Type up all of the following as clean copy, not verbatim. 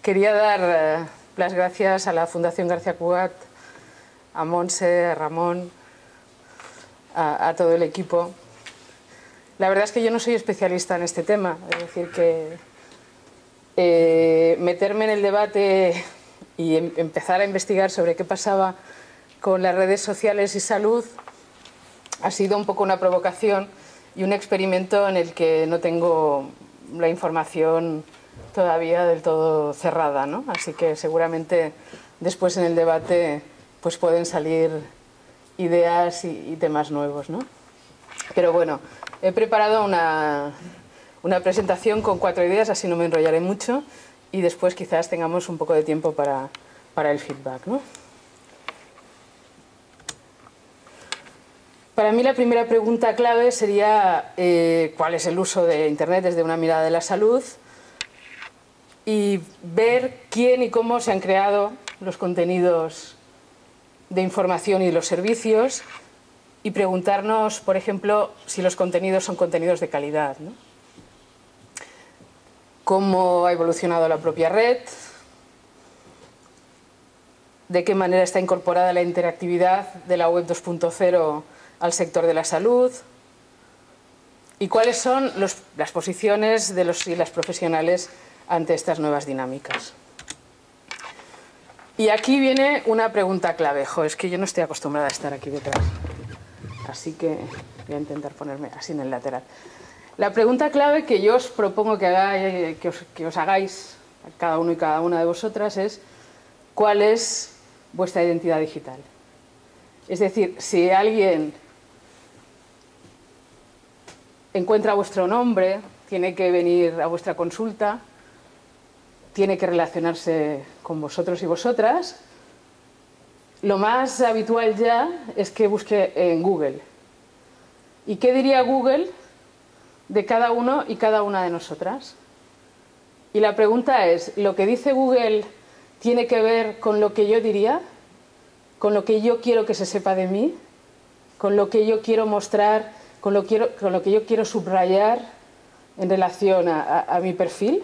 Quería dar las gracias a la Fundación García Cugat, a Montse, a Ramón, a todo el equipo. La verdad es que yo no soy especialista en este tema, es decir, que meterme en el debate y empezar a investigar sobre qué pasaba con las redes sociales y salud ha sido un poco una provocación y un experimento en el que no tengo la información todavía del todo cerrada, ¿no? Así que seguramente después en el debate pues pueden salir ideas y temas nuevos, ¿no? Pero bueno, he preparado una presentación con 4 ideas, así no me enrollaré mucho, y después quizás tengamos un poco de tiempo para el feedback, ¿no? Para mí la primera pregunta clave sería ¿cuál es el uso de Internet desde una mirada de la salud? Y ver quién y cómo se han creado los contenidos de información y los servicios, y preguntarnos, por ejemplo, si los contenidos son contenidos de calidad, ¿no? Cómo ha evolucionado la propia red, de qué manera está incorporada la interactividad de la web 2.0 al sector de la salud, y cuáles son las posiciones de los y las profesionales ante estas nuevas dinámicas. Y aquí viene una pregunta clave. Jo, es que yo no estoy acostumbrada a estar aquí detrás, así que voy a intentar ponerme así en el lateral. La pregunta clave que yo os propongo que os hagáis, a cada uno y cada una de vosotras, es ¿cuál es vuestra identidad digital? Es decir, si alguien encuentra vuestro nombre, tiene que venir a vuestra consulta, tiene que relacionarse con vosotros y vosotras, lo más habitual ya es que busque en Google. ¿Y qué diría Google de cada uno y cada una de nosotras? Y la pregunta es, ¿lo que dice Google tiene que ver con lo que yo diría? ¿Con lo que yo quiero que se sepa de mí? ¿Con lo que yo quiero mostrar? ¿Con lo que yo quiero subrayar en relación a mi perfil?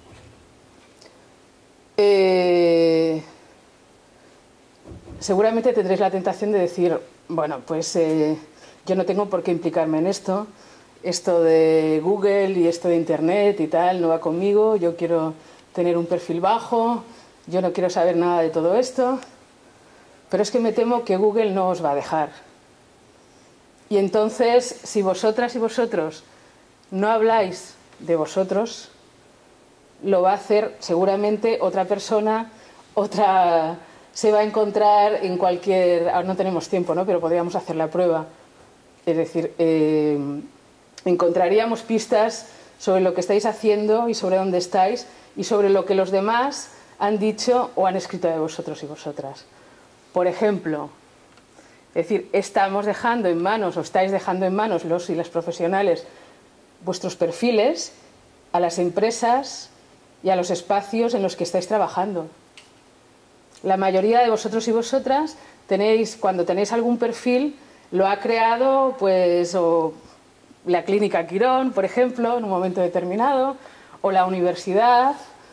Seguramente tendréis la tentación de decir, bueno, pues yo no tengo por qué implicarme en esto de Google y esto de Internet y tal, no va conmigo, yo quiero tener un perfil bajo, yo no quiero saber nada de todo esto, pero es que me temo que Google no os va a dejar. Y entonces, si vosotras y vosotros no habláis de vosotros, lo va a hacer seguramente otra persona, se va a encontrar en cualquier... Ahora no tenemos tiempo, ¿no? Pero podríamos hacer la prueba. Es decir, encontraríamos pistas sobre lo que estáis haciendo y sobre dónde estáis y sobre lo que los demás han dicho o han escrito de vosotros y vosotras. Por ejemplo, es decir, estamos dejando en manos o estáis dejando en manos los y las profesionales vuestros perfiles a las empresas y a los espacios en los que estáis trabajando. La mayoría de vosotros y vosotras cuando tenéis algún perfil, lo ha creado pues o la Clínica Quirón, por ejemplo, en un momento determinado, o la universidad,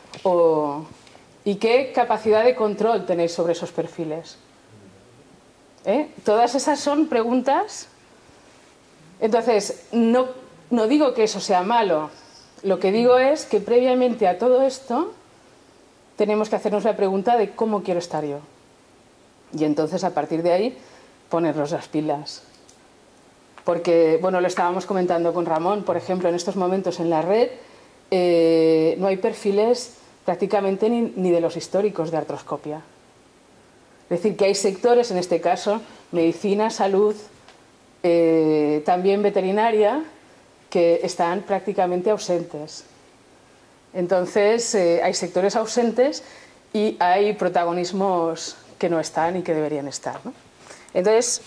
¿y qué capacidad de control tenéis sobre esos perfiles? Todas esas son preguntas. Entonces, no digo que eso sea malo. Lo que digo es que previamente a todo esto tenemos que hacernos la pregunta de cómo quiero estar yo. Y entonces, a partir de ahí, ponernos las pilas. Porque, bueno, lo estábamos comentando con Ramón, por ejemplo, en estos momentos en la red no hay perfiles prácticamente ni de los históricos de artroscopia. Es decir, que hay sectores, en este caso, medicina, salud, también veterinaria, que están prácticamente ausentes. Entonces, hay sectores ausentes y hay protagonismos que no están y que deberían estar, ¿no? Entonces,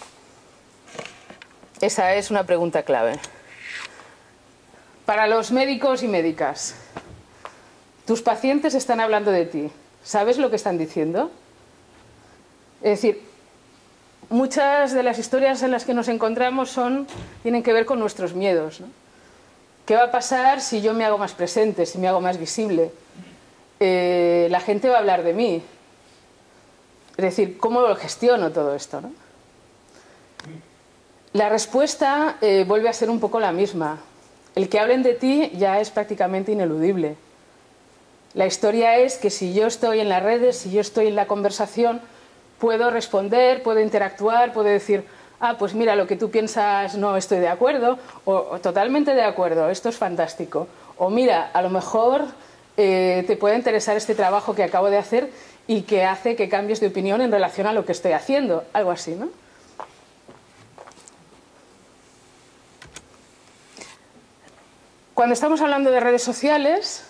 esa es una pregunta clave. Para los médicos y médicas, tus pacientes están hablando de ti. ¿Sabes lo que están diciendo? Es decir, muchas de las historias en las que nos encontramos tienen que ver con nuestros miedos, ¿no? ¿Qué va a pasar si yo me hago más presente, si me hago más visible? la gente va a hablar de mí. Es decir, ¿cómo lo gestiono todo esto, ¿no? La respuesta vuelve a ser un poco la misma. El que hablen de ti ya es prácticamente ineludible. La historia es que si yo estoy en las redes, si yo estoy en la conversación, puedo responder, puedo interactuar, puedo decir, ah, pues mira, lo que tú piensas no estoy de acuerdo, o totalmente de acuerdo, esto es fantástico. O mira, a lo mejor te puede interesar este trabajo que acabo de hacer y que hace que cambies de opinión en relación a lo que estoy haciendo, algo así, ¿no? Cuando estamos hablando de redes sociales,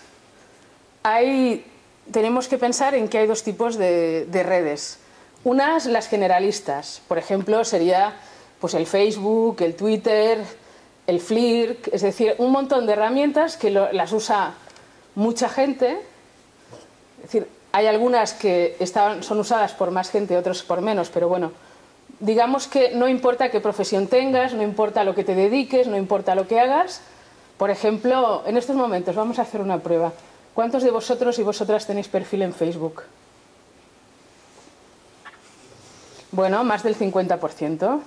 tenemos que pensar en que hay dos tipos de redes. Unas, las generalistas, por ejemplo, sería pues, el Facebook, el Twitter, el Flickr, es decir, un montón de herramientas que las usa mucha gente. Es decir, hay algunas que son usadas por más gente, otras por menos, pero bueno, digamos que no importa qué profesión tengas, no importa lo que te dediques, no importa lo que hagas. Por ejemplo, en estos momentos vamos a hacer una prueba. ¿Cuántos de vosotros y vosotras tenéis perfil en Facebook? Bueno, más del 50%.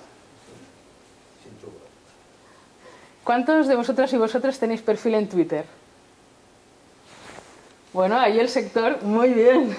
¿Cuántos de vosotros y vosotras tenéis perfil en Twitter? Bueno, ahí el sector, muy bien.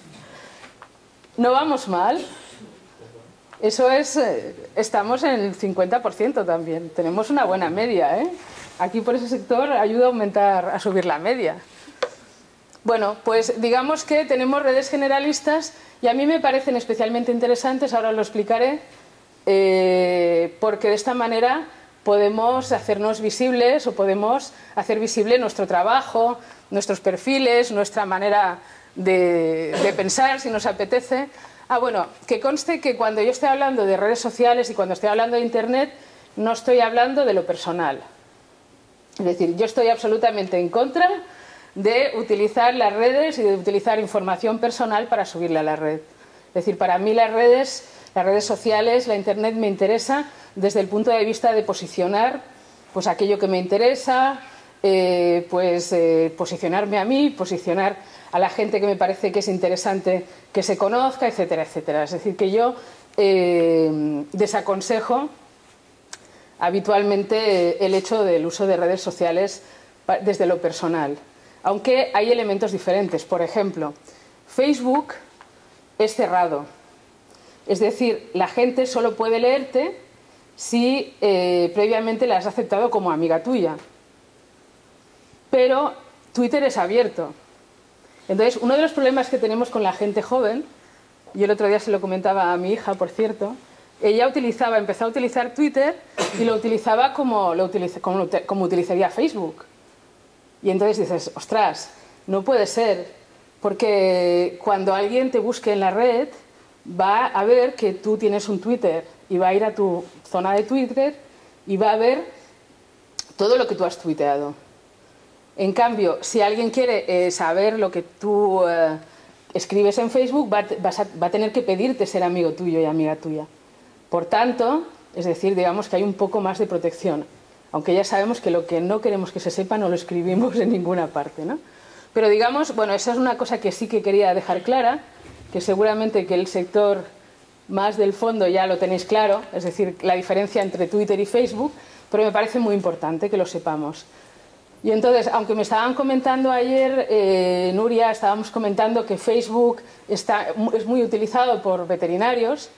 No vamos mal. Eso es, estamos en el 50% también. Tenemos una buena media, ¿eh? Aquí por ese sector ayuda a aumentar, a subir la media. Bueno, pues digamos que tenemos redes generalistas y a mí me parecen especialmente interesantes, ahora lo explicaré, porque de esta manera podemos hacernos visibles o podemos hacer visible nuestro trabajo, nuestros perfiles, nuestra manera de pensar, si nos apetece. Ah, bueno, que conste que cuando yo estoy hablando de redes sociales y cuando estoy hablando de Internet, no estoy hablando de lo personal. Es decir, yo estoy absolutamente en contra de utilizar las redes y de utilizar información personal para subirla a la red. Es decir, para mí las redes sociales, la Internet me interesa desde el punto de vista de posicionar pues, aquello que me interesa, posicionarme a mí, posicionar a la gente que me parece que es interesante que se conozca, etcétera, etcétera. Es decir, que yo desaconsejo habitualmente el hecho del uso de redes sociales desde lo personal, aunque hay elementos diferentes. Por ejemplo, Facebook es cerrado, es decir, la gente solo puede leerte si previamente la has aceptado como amiga tuya, pero Twitter es abierto. Entonces, uno de los problemas que tenemos con la gente joven, y el otro día se lo comentaba a mi hija, por cierto, ella empezó a utilizar Twitter y lo utilizaba como utilizaría Facebook. Y entonces dices, ostras, no puede ser, porque cuando alguien te busque en la red va a ver que tú tienes un Twitter y va a ir a tu zona de Twitter y va a ver todo lo que tú has tuiteado. En cambio, si alguien quiere saber lo que tú escribes en Facebook, va a tener que pedirte ser amigo tuyo y amiga tuya. Por tanto, es decir, digamos que hay un poco más de protección, aunque ya sabemos que lo que no queremos que se sepa no lo escribimos en ninguna parte, ¿no? Pero digamos, bueno, esa es una cosa que sí que quería dejar clara, que seguramente que el sector más del fondo ya lo tenéis claro, es decir, la diferencia entre Twitter y Facebook, pero me parece muy importante que lo sepamos. Y entonces, aunque me estaban comentando ayer, Nuria, estábamos comentando que Facebook es muy utilizado por veterinarios.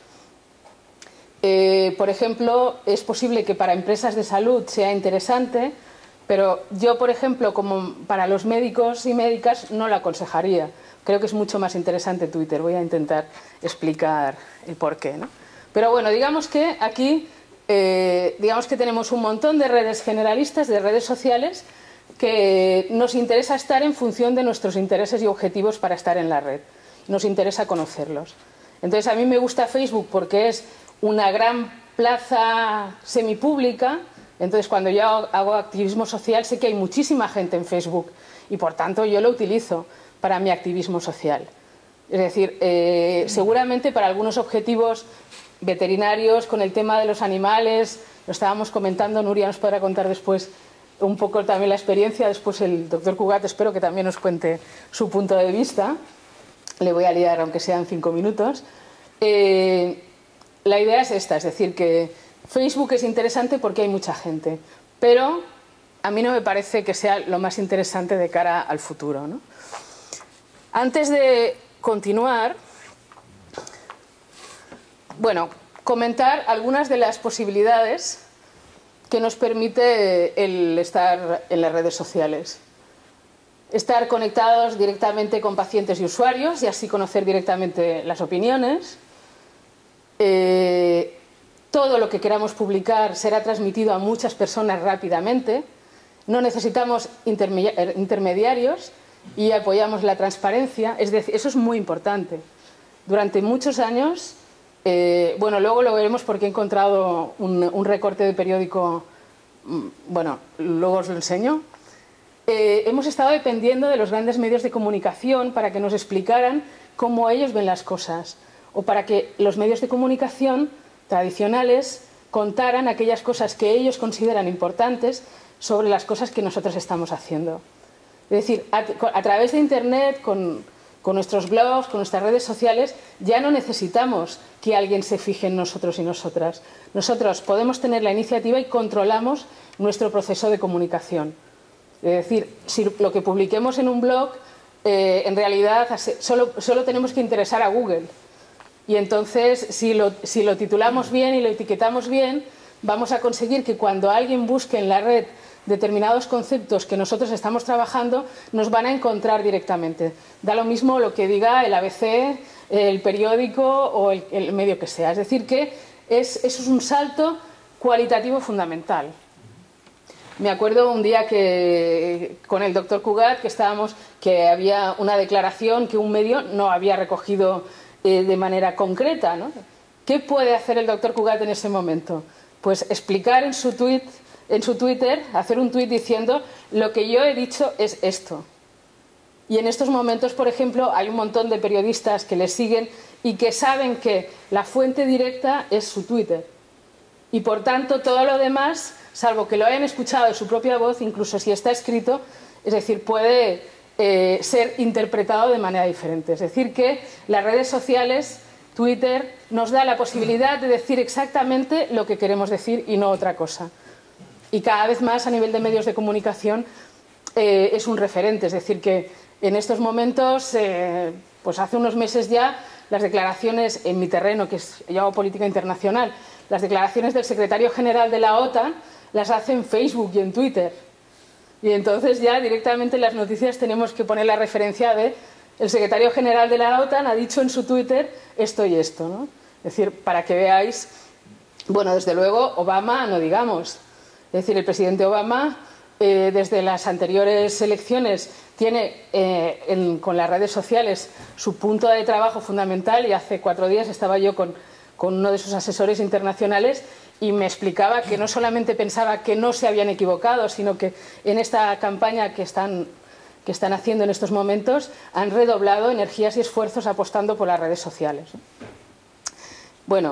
Por ejemplo, es posible que para empresas de salud sea interesante, pero yo, por ejemplo, como para los médicos y médicas, no lo aconsejaría. Creo que es mucho más interesante Twitter. Voy a intentar explicar el porqué, ¿no? Pero bueno, digamos que aquí digamos que tenemos un montón de redes generalistas, de redes sociales, que nos interesa estar en función de nuestros intereses y objetivos para estar en la red. Nos interesa conocerlos. Entonces, a mí me gusta Facebook porque es una gran plaza semipública. Entonces, cuando yo hago activismo social, sé que hay muchísima gente en Facebook y, por tanto, yo lo utilizo para mi activismo social. Es decir, seguramente para algunos objetivos veterinarios, con el tema de los animales, lo estábamos comentando, Nuria nos podrá contar después un poco también la experiencia, después el doctor Cugat espero que también nos cuente su punto de vista. le voy a liar aunque sean 5 minutos. La idea es esta, es decir, que Facebook es interesante porque hay mucha gente, pero a mí no me parece que sea lo más interesante de cara al futuro, ¿no? Antes de continuar, bueno, comentar algunas de las posibilidades que nos permite el estar en las redes sociales. Estar conectados directamente con pacientes y usuarios y así conocer directamente las opiniones. Todo lo que queramos publicar será transmitido a muchas personas rápidamente. No necesitamos intermediarios y apoyamos la transparencia. Es decir, eso es muy importante. Durante muchos años, bueno, luego lo veremos porque he encontrado un recorte de periódico, bueno, luego os lo enseño. Hemos estado dependiendo de los grandes medios de comunicación para que nos explicaran cómo ellos ven las cosas, o para que los medios de comunicación tradicionales contaran aquellas cosas que ellos consideran importantes sobre las cosas que nosotros estamos haciendo. Es decir, a través de Internet, con nuestros blogs, con nuestras redes sociales, ya no necesitamos que alguien se fije en nosotros y nosotras. Nosotros podemos tener la iniciativa y controlamos nuestro proceso de comunicación. Es decir, si lo que publiquemos en un blog, en realidad solo tenemos que interesar a Google. Y entonces, si lo titulamos bien y lo etiquetamos bien, vamos a conseguir que cuando alguien busque en la red determinados conceptos que nosotros estamos trabajando, nos van a encontrar directamente. Da lo mismo lo que diga el ABC, el periódico o el medio que sea. Es decir, que eso es un salto cualitativo fundamental. Me acuerdo un día que con el doctor Cugat que había una declaración que un medio no había recogido de manera concreta, ¿no? ¿Qué puede hacer el doctor Cugat en ese momento? Pues explicar en su Twitter, hacer un tuit diciendo lo que yo he dicho es esto. Y en estos momentos, por ejemplo, hay un montón de periodistas que le siguen y que saben que la fuente directa es su Twitter. Y por tanto, todo lo demás, salvo que lo hayan escuchado de su propia voz, incluso si está escrito, es decir, puede ser interpretado de manera diferente. Es decir, que las redes sociales, Twitter, nos da la posibilidad de decir exactamente lo que queremos decir y no otra cosa. Y cada vez más a nivel de medios de comunicación es un referente. Es decir, que en estos momentos, pues hace unos meses ya, las declaraciones en mi terreno, que es yo hago política internacional, las declaraciones del secretario general de la OTAN las hace en Facebook y en Twitter. Y entonces ya directamente en las noticias tenemos que poner la referencia de el secretario general de la OTAN ha dicho en su Twitter esto y esto, ¿no? Es decir, para que veáis, bueno, desde luego Obama no digamos. Es decir, el presidente Obama desde las anteriores elecciones tiene con las redes sociales su punto de trabajo fundamental y hace 4 días estaba yo con uno de sus asesores internacionales y me explicaba que no solamente pensaba que no se habían equivocado, sino que en esta campaña que están haciendo en estos momentos han redoblado energías y esfuerzos apostando por las redes sociales. Bueno,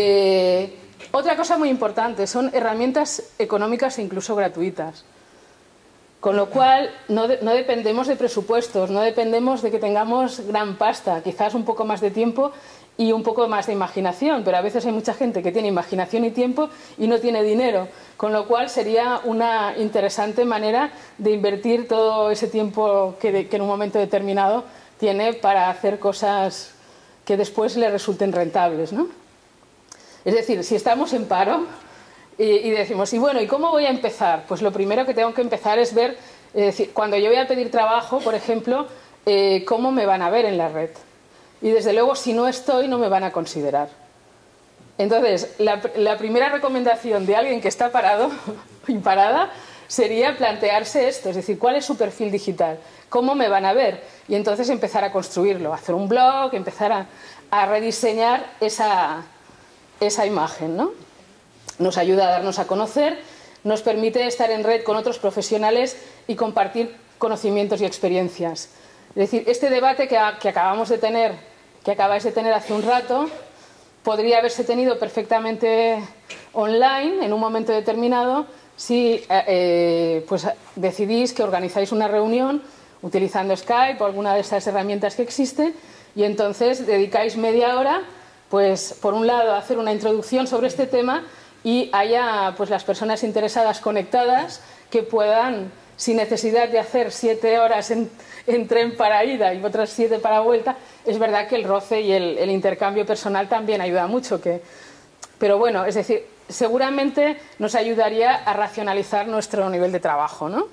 otra cosa muy importante son herramientas económicas e incluso gratuitas. Con lo cual no dependemos de presupuestos, no dependemos de que tengamos gran pasta, quizás un poco más de tiempo y un poco más de imaginación, pero a veces hay mucha gente que tiene imaginación y tiempo y no tiene dinero, con lo cual sería una interesante manera de invertir todo ese tiempo que en un momento determinado tiene para hacer cosas que después le resulten rentables, ¿no? Es decir, si estamos en paro y decimos, y bueno, ¿y cómo voy a empezar? Pues lo primero que tengo que empezar es ver, cuando yo voy a pedir trabajo, por ejemplo, cómo me van a ver en la red. Y desde luego, si no estoy, no me van a considerar. Entonces, la primera recomendación de alguien que está parado y parada sería plantearse esto, es decir, ¿cuál es su perfil digital? ¿Cómo me van a ver? Y entonces empezar a construirlo, hacer un blog, empezar a rediseñar esa imagen, ¿no? Nos ayuda a darnos a conocer, nos permite estar en red con otros profesionales y compartir conocimientos y experiencias. Es decir, este debate que acabáis de tener hace un rato, podría haberse tenido perfectamente online en un momento determinado si pues decidís que organizáis una reunión utilizando Skype o alguna de esas herramientas que existen Y entonces dedicáis media hora, pues por un lado a hacer una introducción sobre este tema y haya pues las personas interesadas conectadas que puedan, sin necesidad de hacer 7 horas en tren para ida y otras 7 para vuelta. Es verdad que el roce y el intercambio personal también ayuda mucho, pero bueno, es decir, seguramente nos ayudaría a racionalizar nuestro nivel de trabajo, ¿no?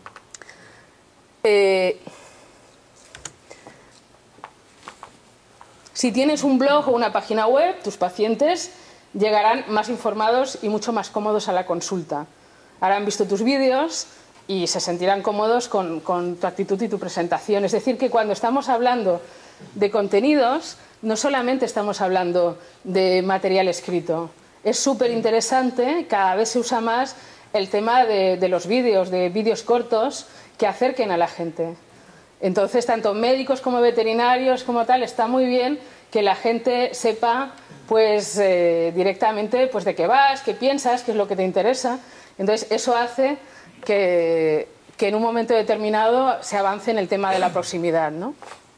Si tienes un blog o una página web, tus pacientes llegarán más informados y mucho más cómodos a la consulta. Habrán visto tus vídeos y se sentirán cómodos con tu actitud y tu presentación. Es decir, que cuando estamos hablando de contenidos, no solamente estamos hablando de material escrito. Es súper interesante, cada vez se usa más el tema de los vídeos, de vídeos cortos que acerquen a la gente. Entonces, tanto médicos como veterinarios como tal, está muy bien que la gente sepa pues directamente pues de qué vas, qué piensas, qué es lo que te interesa. Entonces, eso hace que en un momento determinado se avance en el tema de la proximidad, ¿no?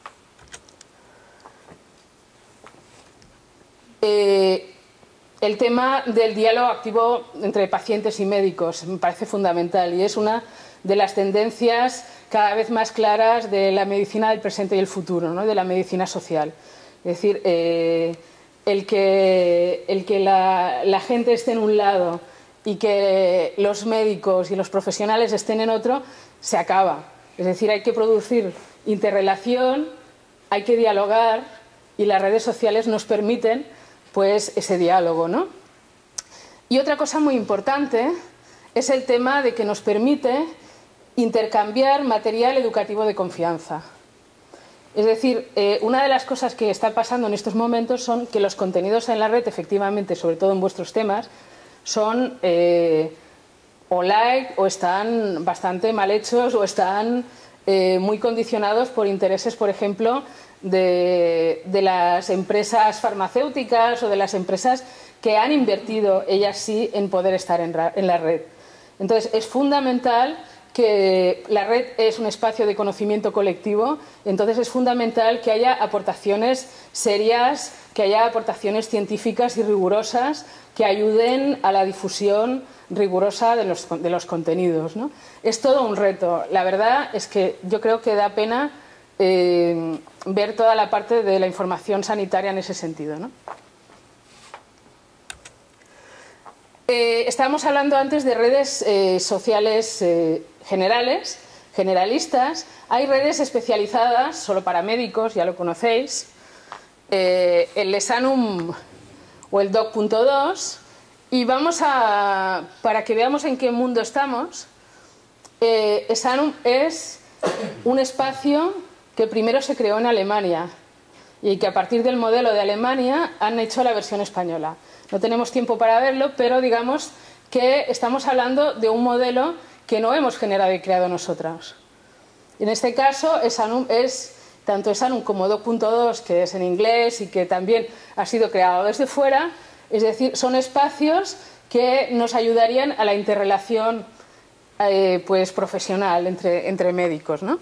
El tema del diálogo activo entre pacientes y médicos me parece fundamental y es una de las tendencias cada vez más claras de la medicina del presente y el futuro, ¿no? De la medicina social. Es decir, el que la gente esté en un lado y que los médicos y los profesionales estén en otro, se acaba. Es decir, hay que producir interrelación, hay que dialogar y las redes sociales nos permiten pues ese diálogo, ¿no? Y otra cosa muy importante es el tema de que nos permite intercambiar material educativo de confianza. Es decir, una de las cosas que está pasando en estos momentos son que los contenidos en la red, efectivamente, sobre todo en vuestros temas, son o light o están bastante mal hechos o están muy condicionados por intereses, por ejemplo, de las empresas farmacéuticas o de las empresas que han invertido, ellas sí, en poder estar en la red. Entonces, es fundamental que la red es un espacio de conocimiento colectivo, entonces es fundamental que haya aportaciones serias, que haya aportaciones científicas y rigurosas que ayuden a la difusión rigurosa de los contenidos, ¿no? Es todo un reto. La verdad es que yo creo que da pena ver toda la parte de la información sanitaria en ese sentido, ¿no? Estábamos hablando antes de redes sociales generalistas. Hay redes especializadas solo para médicos, ya lo conocéis, el Lesanum o el Doc.2, y para que veamos en qué mundo estamos, Lesanum es un espacio que primero se creó en Alemania y que a partir del modelo de Alemania han hecho la versión española. No tenemos tiempo para verlo, pero digamos que estamos hablando de un modelo que no hemos generado y creado nosotros. En este caso, tanto Lesanum como Doc.2, que es en inglés y que también ha sido creado desde fuera, es decir, son espacios que nos ayudarían a la interrelación pues profesional entre médicos, ¿no?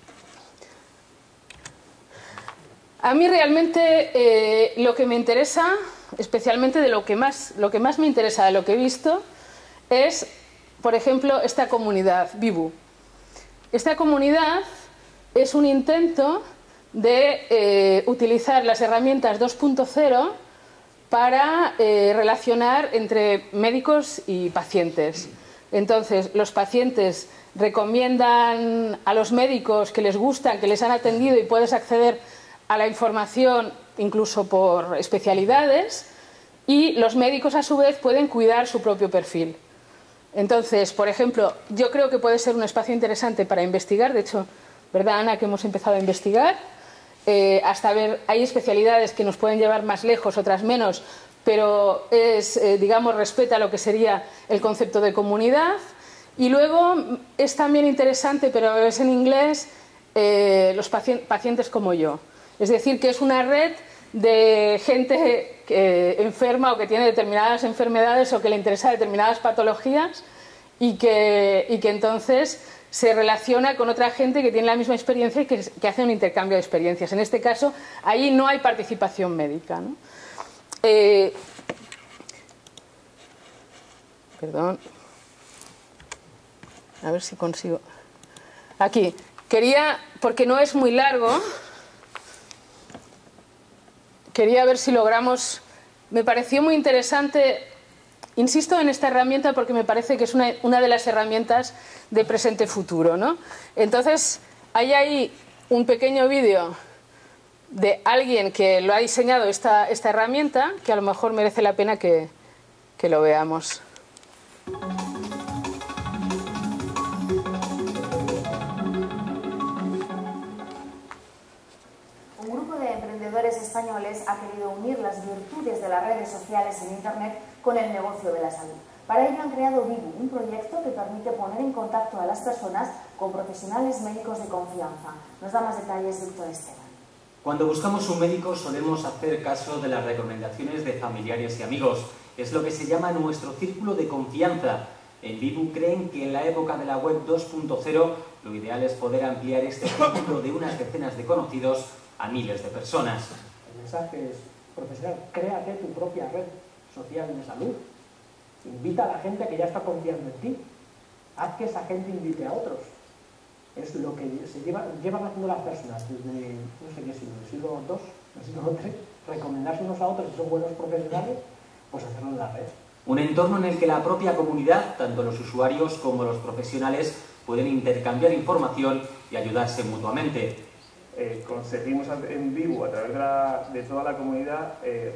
A mí realmente lo que me interesa, especialmente de lo que más me interesa de lo que he visto, es, por ejemplo, esta comunidad, Vivu. Esta comunidad es un intento de utilizar las herramientas 2.0 para relacionar entre médicos y pacientes. Entonces, los pacientes recomiendan a los médicos que les gustan, que les han atendido y puedes acceder a la información incluso por especialidades, y los médicos a su vez pueden cuidar su propio perfil. Entonces, por ejemplo, yo creo que puede ser un espacio interesante para investigar. De hecho, ¿verdad, Ana, que hemos empezado a investigar? Hasta ver, hay especialidades que nos pueden llevar más lejos, otras menos, pero digamos, respeta lo que sería el concepto de comunidad. Y luego es también interesante, pero es en inglés, los pacientes como yo. Es decir, que es una red de gente enferma o que tiene determinadas enfermedades o que le interesa determinadas patologías y que entonces se relaciona con otra gente que tiene la misma experiencia y que hace un intercambio de experiencias. En este caso, ahí no hay participación médica, ¿no? Perdón. A ver si consigo. Aquí. Quería, porque no es muy largo, quería ver si logramos... Me pareció muy interesante, insisto en esta herramienta porque me parece que es una de las herramientas de presente-futuro, ¿no? Entonces, hay ahí un pequeño vídeo de alguien que lo ha diseñado esta herramienta, que a lo mejor merece la pena que lo veamos. Un grupo de emprendedores españoles ha querido unir las virtudes de las redes sociales en Internet con el negocio de la salud. Para ello han creado Vivu, un proyecto que permite poner en contacto a las personas con profesionales médicos de confianza. Nos da más detalles Víctor Esteban. Cuando buscamos un médico solemos hacer caso de las recomendaciones de familiares y amigos. Es lo que se llama nuestro círculo de confianza. En Vivu creen que en la época de la web 2.0 lo ideal es poder ampliar este círculo de unas decenas de conocidos a miles de personas. El mensaje es profesional, créate tu propia red social de salud. Invita a la gente que ya está confiando en ti. Haz que esa gente invite a otros. Es lo que llevan haciendo las personas desde, no sé qué siglo, el siglo II, el siglo III, recomendarse unos a otros que son buenos profesionales, pues hacerlo en la red. Un entorno en el que la propia comunidad, tanto los usuarios como los profesionales, pueden intercambiar información y ayudarse mutuamente. Conseguimos en Vivu, a través de toda la comunidad,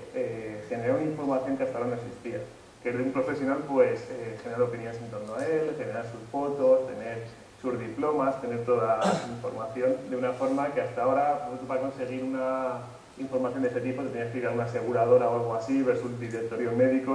generar una información que hasta ahora no existía. Que un profesional pues generar opiniones en torno a él, generar sus fotos, tener sus diplomas, tener toda la información de una forma que hasta ahora, pues, para conseguir una información de ese tipo, te tenías que ir a una aseguradora o algo así, ver sus directorios médicos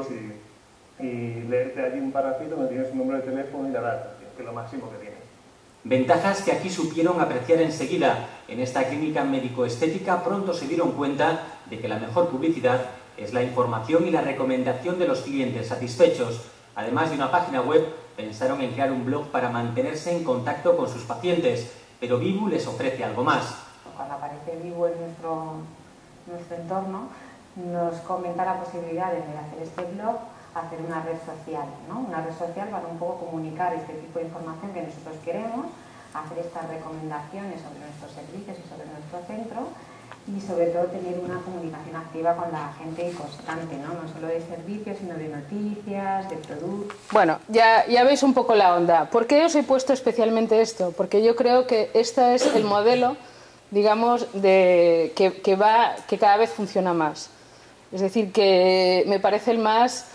y leerte allí un parrafito donde tienes un número de teléfono y la edad, que es lo máximo que tienes. Ventajas que aquí supieron apreciar enseguida. En esta clínica médico-estética pronto se dieron cuenta de que la mejor publicidad es la información y la recomendación de los clientes satisfechos. Además de una página web, pensaron en crear un blog para mantenerse en contacto con sus pacientes, pero Vivu les ofrece algo más. Cuando aparece Vivu en nuestro entorno, nos comenta la posibilidad de hacer este blog, hacer una red social, ¿no? Una red social para un poco comunicar este tipo de información que nosotros queremos, hacer estas recomendaciones sobre nuestros servicios y sobre nuestro centro y sobre todo tener una comunicación activa con la gente y constante, ¿no? No solo de servicios, sino de noticias, de productos. Bueno, ya veis un poco la onda. ¿Por qué os he puesto especialmente esto? Porque yo creo que este es el modelo, digamos, que cada vez funciona más. Es decir, que me parece el más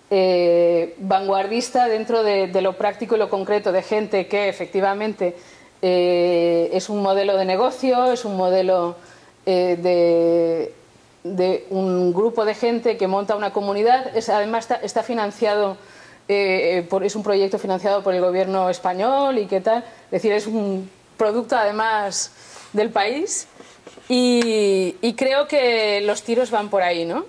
vanguardista dentro de lo práctico y lo concreto, de gente que efectivamente es un modelo de negocio, es un modelo de un grupo de gente que monta una comunidad. Además está financiado, es un proyecto financiado por el gobierno español y qué tal. Es decir, es un producto además del país y creo que los tiros van por ahí, ¿no?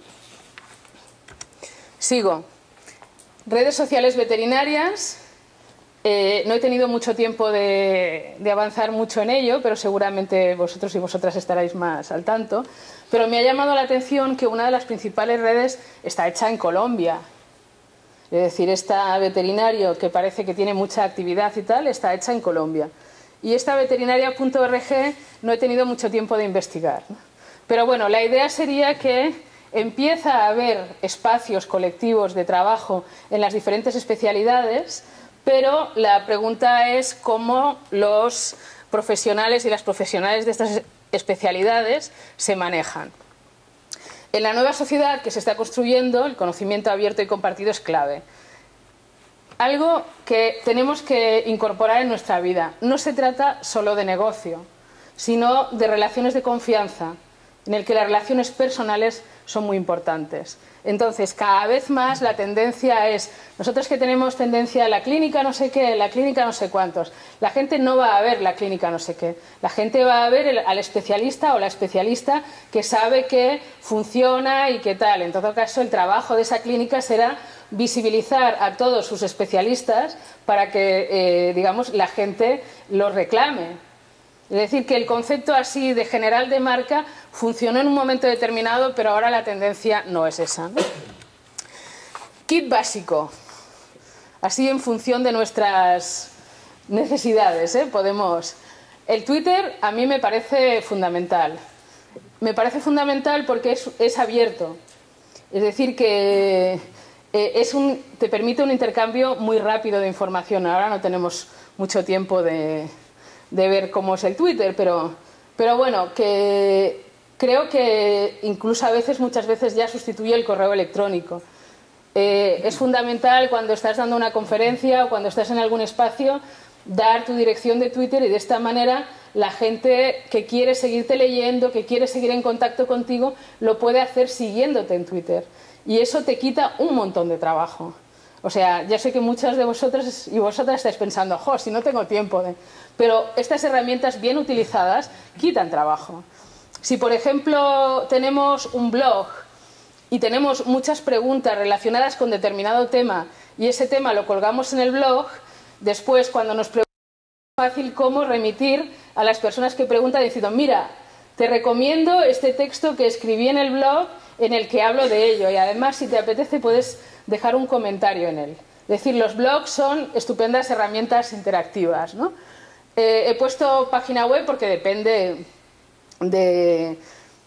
Sigo. Redes sociales veterinarias. No he tenido mucho tiempo de avanzar mucho en ello, pero seguramente vosotros y vosotras estaréis más al tanto. Pero me ha llamado la atención que una de las principales redes está hecha en Colombia. Es decir, esta veterinario que parece que tiene mucha actividad y tal, está hecha en Colombia. Y esta veterinaria.org no he tenido mucho tiempo de investigar, ¿no? Pero bueno, la idea sería que empieza a haber espacios colectivos de trabajo en las diferentes especialidades, pero la pregunta es cómo los profesionales y las profesionales de estas especialidades se manejan. En la nueva sociedad que se está construyendo, el conocimiento abierto y compartido es clave. Algo que tenemos que incorporar en nuestra vida. No se trata solo de negocio, sino de relaciones de confianza, en el que las relaciones personales son muy importantes. Entonces, cada vez más la tendencia es, nosotros que tenemos tendencia a la clínica no sé qué, la clínica no sé cuántos, la gente no va a ver la clínica no sé qué, la gente va a ver al especialista o la especialista que sabe que funciona y qué tal. En todo caso, el trabajo de esa clínica será visibilizar a todos sus especialistas para que, digamos, la gente los reclame. Es decir, que el concepto así de general de marca funcionó en un momento determinado, pero ahora la tendencia no es esa, ¿no? Kit básico, así en función de nuestras necesidades, ¿eh? Podemos... El Twitter a mí me parece fundamental. Me parece fundamental porque es abierto. Es decir, que te permite un intercambio muy rápido de información. Ahora no tenemos mucho tiempo de ver cómo es el Twitter, pero bueno, que creo que incluso a veces, muchas veces ya sustituye el correo electrónico. Es fundamental cuando estás dando una conferencia o cuando estás en algún espacio dar tu dirección de Twitter y de esta manera la gente que quiere seguirte leyendo, que quiere seguir en contacto contigo, lo puede hacer siguiéndote en Twitter. Y eso te quita un montón de trabajo. O sea, ya sé que muchas de vosotros y vosotras estáis pensando, jo, si no tengo tiempo de... Pero estas herramientas bien utilizadas quitan trabajo. Si, por ejemplo, tenemos un blog y tenemos muchas preguntas relacionadas con determinado tema y ese tema lo colgamos en el blog, después cuando nos preguntan es fácil cómo remitir a las personas que preguntan diciendo, mira, te recomiendo este texto que escribí en el blog en el que hablo de ello y además si te apetece puedes dejar un comentario en él. Es decir, los blogs son estupendas herramientas interactivas, ¿no? He puesto página web porque depende de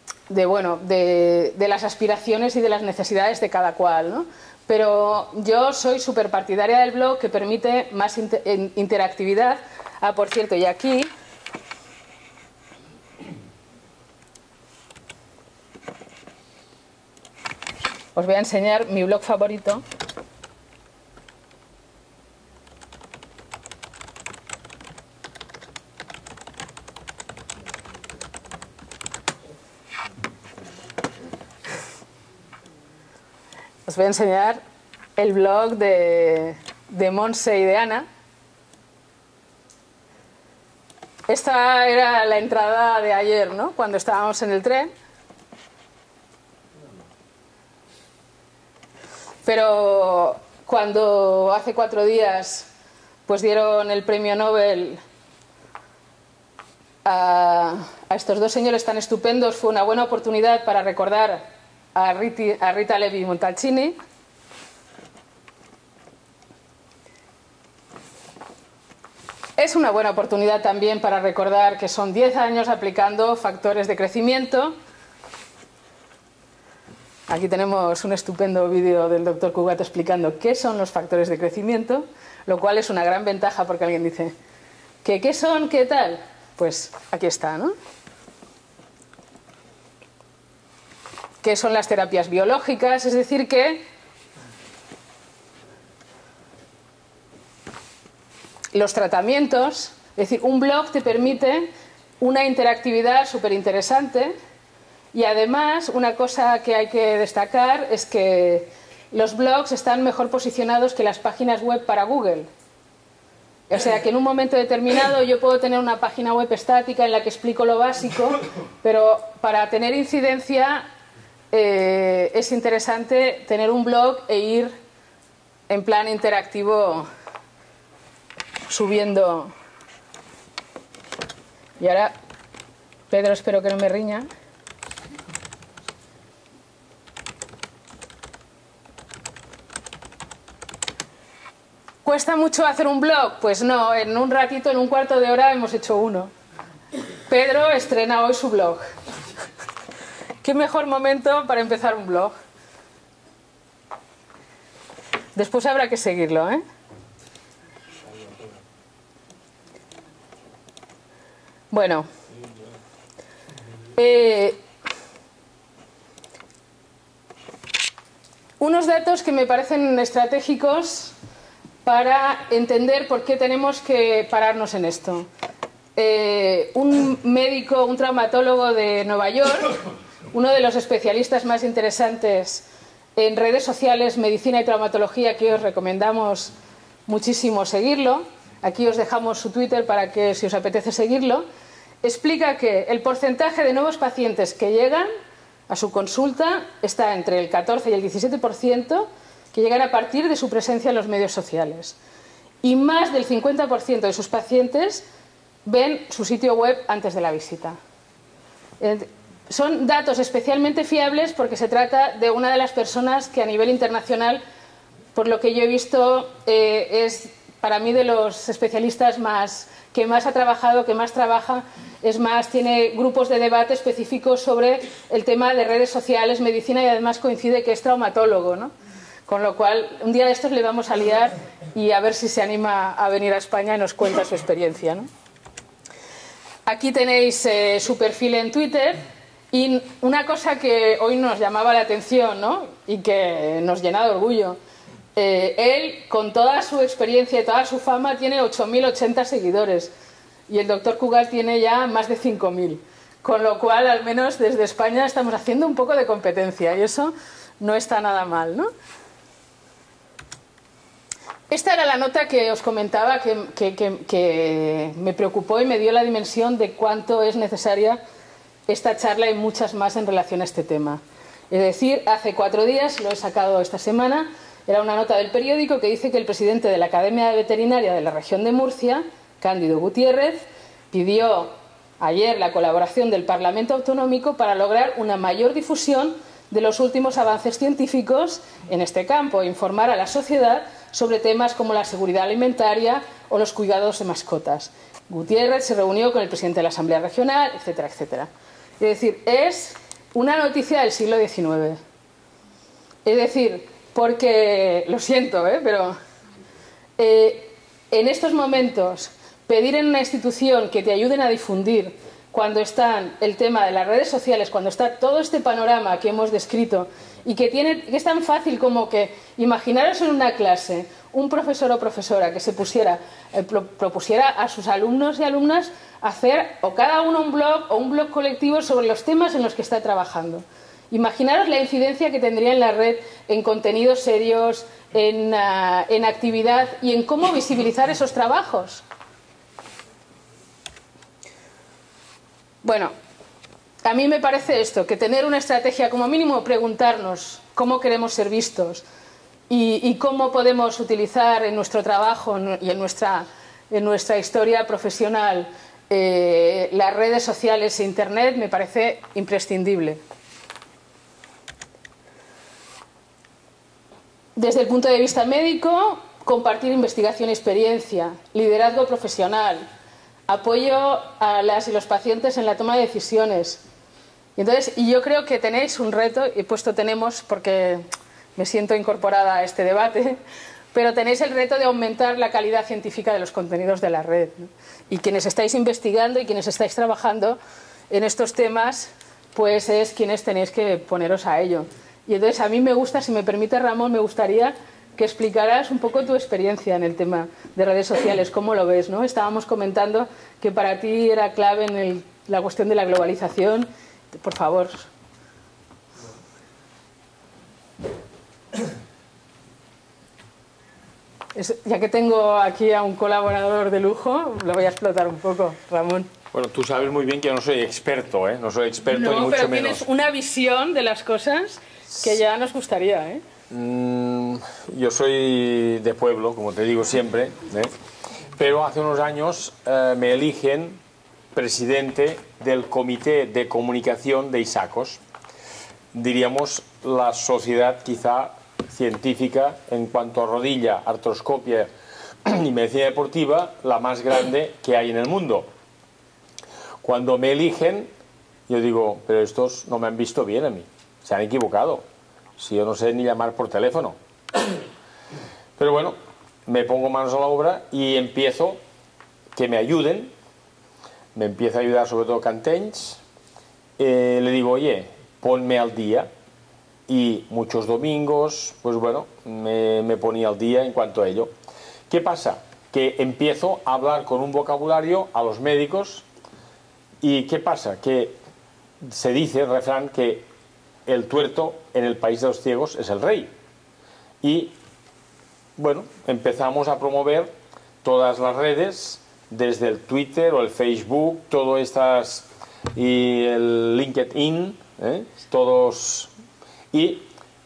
las aspiraciones y de las necesidades de cada cual, ¿no? Pero yo soy súper partidaria del blog que permite más interactividad. Ah, por cierto, y aquí os voy a enseñar mi blog favorito. Os voy a enseñar el blog de Monse y de Ana. Esta era la entrada de ayer, ¿no? Cuando estábamos en el tren. Pero cuando hace 4 días pues dieron el premio Nobel a estos dos señores tan estupendos, fue una buena oportunidad para recordar a Rita Levi Montalcini. Es una buena oportunidad también para recordar que son 10 años aplicando factores de crecimiento. Aquí tenemos un estupendo vídeo del doctor Cugato explicando qué son los factores de crecimiento, lo cual es una gran ventaja porque alguien dice, ¿qué son? ¿Qué tal? Pues aquí está, ¿no? ¿Qué son las terapias biológicas? Es decir, que los tratamientos, es decir, un blog te permite una interactividad súper interesante y además una cosa que hay que destacar es que los blogs están mejor posicionados que las páginas web para Google. O sea, que en un momento determinado yo puedo tener una página web estática en la que explico lo básico, pero para tener incidencia es interesante tener un blog e ir en plan interactivo subiendo. Y ahora, Pedro, espero que no me riña. ¿Cuesta mucho hacer un blog? Pues no, en un ratito, en un cuarto de hora hemos hecho uno. Pedro estrena hoy su blog. ¿Qué mejor momento para empezar un blog? Después habrá que seguirlo, ¿eh? Bueno. Unos datos que me parecen estratégicos para entender por qué tenemos que pararnos en esto. Un médico, un traumatólogo de Nueva York, uno de los especialistas más interesantes en redes sociales, medicina y traumatología, que os recomendamos muchísimo seguirlo. Aquí os dejamos su Twitter para que, si os apetece seguirlo, explica que el porcentaje de nuevos pacientes que llegan a su consulta está entre el 14 y el 17%, que llegan a partir de su presencia en los medios sociales. Y más del 50% de sus pacientes ven su sitio web antes de la visita. Son datos especialmente fiables porque se trata de una de las personas que a nivel internacional, por lo que yo he visto, es para mí de los especialistas que más ha trabajado, que más trabaja, es más, tiene grupos de debate específicos sobre el tema de redes sociales, medicina, y además coincide que es traumatólogo, ¿no? Con lo cual, un día de estos le vamos a liar y a ver si se anima a venir a España y nos cuenta su experiencia, ¿no? Aquí tenéis su perfil en Twitter, y una cosa que hoy nos llamaba la atención, ¿no? Y que nos llena de orgullo. Él, con toda su experiencia y toda su fama, tiene 8.080 seguidores y el doctor Cugat tiene ya más de 5.000. Con lo cual, al menos desde España, estamos haciendo un poco de competencia y eso no está nada mal, ¿no? Esta era la nota que os comentaba que me preocupó y me dio la dimensión de cuánto es necesaria esta charla y muchas más en relación a este tema. Es decir, hace 4 días, lo he sacado esta semana, era una nota del periódico que dice que el presidente de la Academia Veterinaria de la región de Murcia, Cándido Gutiérrez, pidió ayer la colaboración del Parlamento Autonómico para lograr una mayor difusión de los últimos avances científicos en este campo e informar a la sociedad sobre temas como la seguridad alimentaria o los cuidados de mascotas. Gutiérrez se reunió con el presidente de la Asamblea Regional, etcétera, etcétera. Es decir, es una noticia del siglo XIX. Es decir, porque, lo siento, pero en estos momentos pedir en una institución que te ayuden a difundir cuando están el tema de las redes sociales, cuando está todo este panorama que hemos descrito y que es tan fácil como que imaginaros en una clase un profesor o profesora que se propusiera a sus alumnos y alumnas hacer o cada uno un blog o un blog colectivo sobre los temas en los que está trabajando. Imaginaros la incidencia que tendría en la red en contenidos serios, en actividad y en cómo visibilizar esos trabajos. Bueno, a mí me parece esto, que tener una estrategia, como mínimo preguntarnos cómo queremos ser vistos y cómo podemos utilizar en nuestro trabajo y en nuestra historia profesional las redes sociales e Internet, me parece imprescindible. Desde el punto de vista médico, compartir investigación y experiencia, liderazgo profesional, apoyo a las y los pacientes en la toma de decisiones. Y yo creo que tenéis un reto, y puesto tenemos porque me siento incorporada a este debate, pero tenéis el reto de aumentar la calidad científica de los contenidos de la red, ¿no? Y quienes estáis investigando y quienes estáis trabajando en estos temas, pues es quienes tenéis que poneros a ello. Y entonces a mí me gusta, si me permite Ramón, me gustaría que explicaras un poco tu experiencia en el tema de redes sociales, cómo lo ves, ¿no? Estábamos comentando que para ti era clave en la cuestión de la globalización. Por favor. Ya que tengo aquí a un colaborador de lujo, lo voy a explotar un poco, Ramón. Bueno, tú sabes muy bien que yo no soy experto, ¿eh? No soy experto ni mucho pero menos. Tienes una visión de las cosas que ya nos gustaría, ¿eh? Yo soy de pueblo, como te digo siempre, ¿eh? Pero hace unos años me eligen presidente del Comité de Comunicación de ISACOS, diríamos la sociedad quizá científica en cuanto a rodilla, artroscopia y medicina deportiva, la más grande que hay en el mundo. Cuando me eligen, yo digo, pero estos no me han visto bien a mí, se han equivocado, si yo no sé ni llamar por teléfono. Pero bueno, me pongo manos a la obra y empiezo que me ayuden. Me empieza a ayudar sobre todo Cantenys. Le digo, oye, ponme al día. Y muchos domingos, pues bueno, me ponía al día en cuanto a ello. ¿Qué pasa? Que empiezo a hablar con un vocabulario a los médicos. ¿Y qué pasa? Que se dice, el refrán, que el tuerto en el país de los ciegos es el rey. Y bueno, empezamos a promover todas las redes, desde el Twitter o el Facebook, todas estas, y el LinkedIn, todos. Y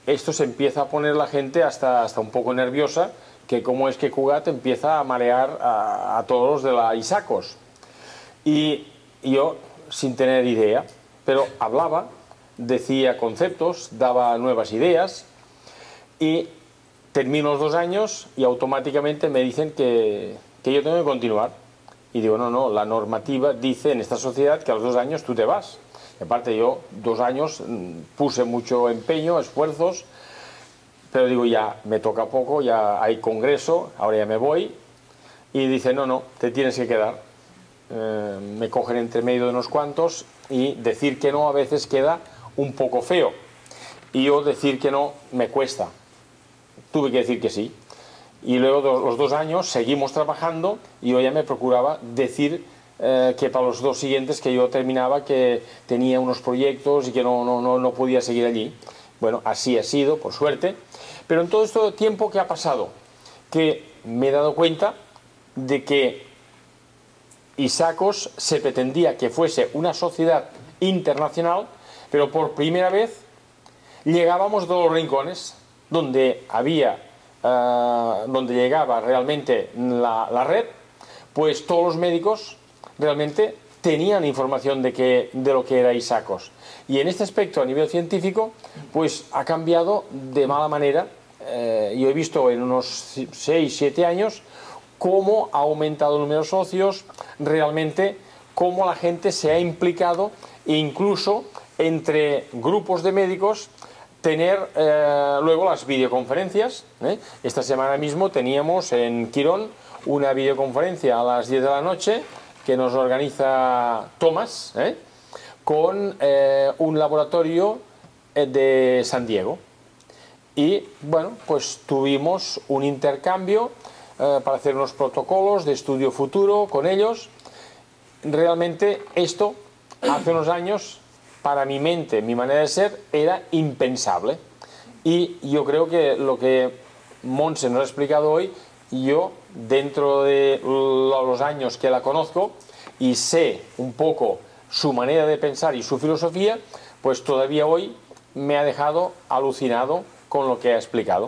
esto se empieza a poner la gente hasta un poco nerviosa, que cómo es que Cugat empieza a marear a todos los de la ISACOS. Y yo, sin tener idea, pero hablaba, decía conceptos, daba nuevas ideas, y termino los 2 años y automáticamente me dicen que yo tengo que continuar. Y digo, no, la normativa dice en esta sociedad que a los 2 años tú te vas. Y aparte yo 2 años puse mucho empeño, esfuerzos, pero digo, ya me toca poco, ya hay congreso, ahora ya me voy. Y dice, no, te tienes que quedar. Me cogen entre medio de unos cuantos, y decir que no a veces queda un poco feo. Y yo decir que no me cuesta. Tuve que decir que sí. Y luego los 2 años seguimos trabajando, y yo ya me procuraba decir que para los 2 siguientes que yo terminaba, que tenía unos proyectos y que no podía seguir allí. Bueno, así ha sido, por suerte. Pero en todo este tiempo que ha pasado, que me he dado cuenta de que ISACOS se pretendía que fuese una sociedad internacional, pero por primera vez llegábamos a todos los rincones donde llegaba realmente la red, pues todos los médicos realmente tenían información de lo que era ISACOS. Y en este aspecto, a nivel científico, pues ha cambiado de mala manera. Yo he visto en unos 6-7 años cómo ha aumentado el número de socios, realmente cómo la gente se ha implicado, incluso entre grupos de médicos, tener luego las videoconferencias. Esta semana mismo teníamos en Quirón una videoconferencia a las 10 de la noche que nos organiza Tomás, con un laboratorio de San Diego. Y bueno, pues tuvimos un intercambio para hacer unos protocolos de estudio futuro con ellos. Realmente esto, hace unos años, para mi mente, mi manera de ser, era impensable. Y yo creo que lo que Montse nos ha explicado hoy, yo, dentro de los años que la conozco y sé un poco su manera de pensar y su filosofía, pues todavía hoy me ha dejado alucinado con lo que ha explicado.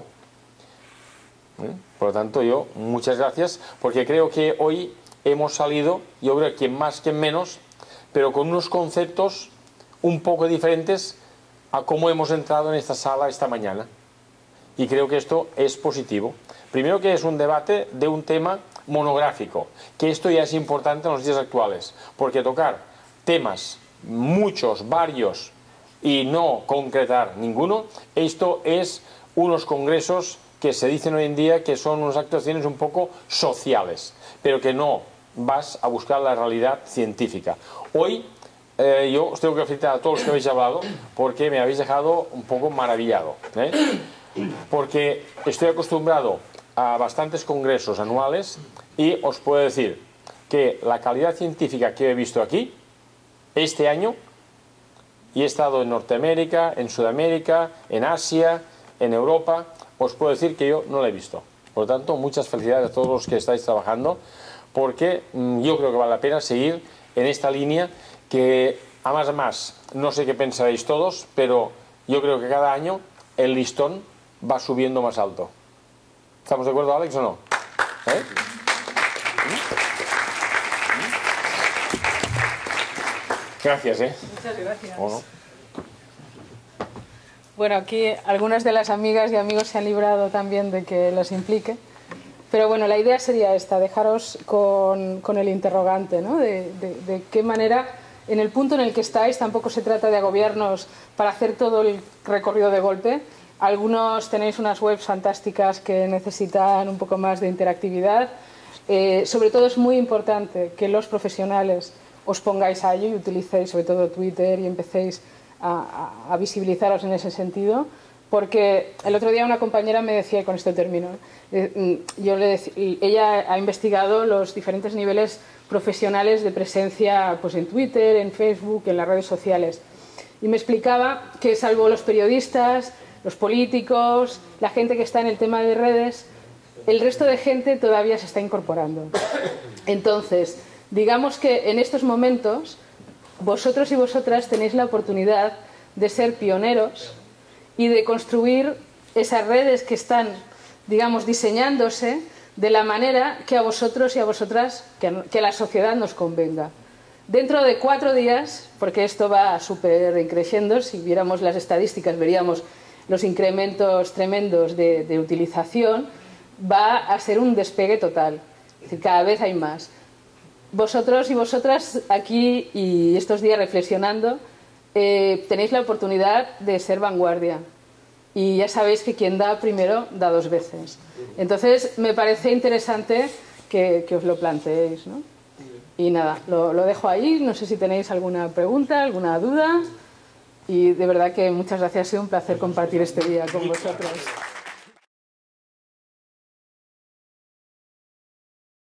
Por lo tanto, yo, muchas gracias, porque creo que hoy hemos salido, yo creo que más que menos, pero con unos conceptos un poco diferentes a cómo hemos entrado en esta sala esta mañana. Y creo que esto es positivo. Primero, que es un debate de un tema monográfico, que esto ya es importante en los días actuales, porque tocar temas, muchos, varios, y no concretar ninguno, esto es unos congresos que se dicen hoy en día que son unas actuaciones un poco sociales, pero que no vas a buscar la realidad científica. Hoy yo os tengo que felicitar a todos los que habéis hablado, porque me habéis dejado un poco maravillado, porque estoy acostumbrado a bastantes congresos anuales y os puedo decir que la calidad científica que he visto aquí este año, y he estado en Norteamérica, en Sudamérica, en Asia, en Europa, os puedo decir que yo no la he visto. Por lo tanto, muchas felicidades a todos los que estáis trabajando, porque yo creo que vale la pena seguir en esta línea, que a más, no sé qué pensaréis todos, pero yo creo que cada año el listón va subiendo más alto. ¿Estamos de acuerdo, Alex, o no? Gracias, Muchas gracias. ¿O no? Bueno, aquí algunas de las amigas y amigos se han librado también de que los implique. Pero bueno, la idea sería esta, dejaros con el interrogante, ¿no? De qué manera, en el punto en el que estáis, tampoco se trata de agobiarnos para hacer todo el recorrido de golpe. Algunos tenéis unas webs fantásticas que necesitan un poco más de interactividad. Sobre todo es muy importante que los profesionales os pongáis a ello y utilicéis sobre todo Twitter y empecéis a visibilizaros en ese sentido, porque el otro día una compañera me decía, y con esto termino, ella ha investigado los diferentes niveles profesionales de presencia, pues en Twitter, en Facebook, en las redes sociales, y me explicaba que salvo los periodistas, los políticos, la gente que está en el tema de redes, el resto de gente todavía se está incorporando. Entonces, digamos que en estos momentos vosotros y vosotras tenéis la oportunidad de ser pioneros y de construir esas redes que están, digamos, diseñándose de la manera que a vosotros y a vosotras, que a la sociedad nos convenga. Dentro de 4 días, porque esto va súper increciendo, si viéramos las estadísticas veríamos los incrementos tremendos de utilización, va a ser un despegue total. Es decir, cada vez hay más. Vosotros y vosotras aquí y estos días reflexionando, tenéis la oportunidad de ser vanguardia. Y ya sabéis que quien da primero da 2 veces. Entonces me parece interesante que os lo planteéis, ¿no? Y nada, lo dejo ahí. No sé si tenéis alguna pregunta, alguna duda. Y de verdad que muchas gracias. Ha sido un placer compartir este día con vosotros.